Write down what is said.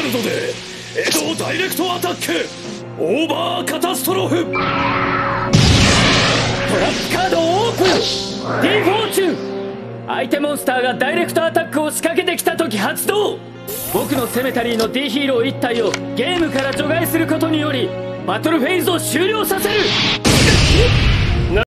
ルドでエドダイレクトアタックオーバーカタストロフ。トラップカードオープン。ディフォーチュン。相手モンスターがダイレクトアタックを仕掛けてきた時発動。僕のセメタリーの D ヒーロー1体をゲームから除外することによりバトルフェーズを終了させる。